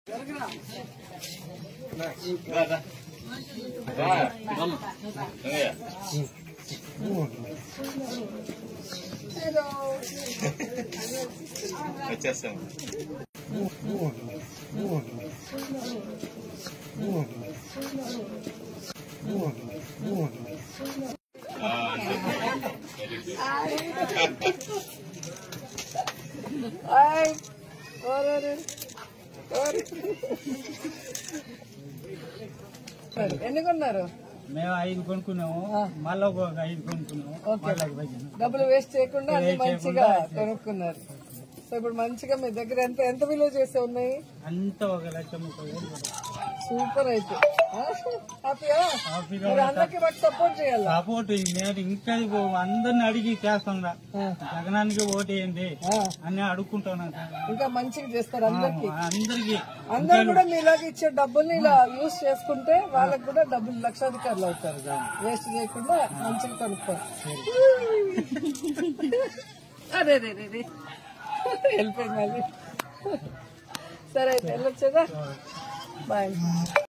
వచ్చేస్తాం. ఎన్ని కొన్నారు? మేము 5 కొనుక్కున్నాము, మళ్ళీ ఒక 5 కొనుక్కున్నాము. డబ్బులు వేస్ట్ చేయకుండా అన్ని మంచిగా కొనుక్కున్నారు. సో ఇప్పుడు మంచిగా మీ దగ్గర ఎంత విలువ చేసే ఉన్నాయి? అంత 1,30,000. సూపర్ అయితే అందరికి మాకు సపోర్ట్ చేయాలి. సపోర్ట్ నేను ఇంకా అందరిని అడిగి చేస్తాను. జగనానికి ఓటేయండి అని అడుక్కుంటున్నాను. ఇంకా మంచిగా చేస్తారు అందరికి. అందరికి అందరు కూడా మీలాగా ఇచ్చే డబ్బుల్ని ఇలా యూజ్ చేసుకుంటే వాళ్ళకి కూడా డబ్బులు లక్షాధికారులు అవుతారు. వేస్ట్ చేయకుండా మంచిగా కనుక్కోరు. అదే వెళ్ళిపోయింది మళ్ళీ. సరే అయితే వెళ్ళొచ్చేదా? బాయ్.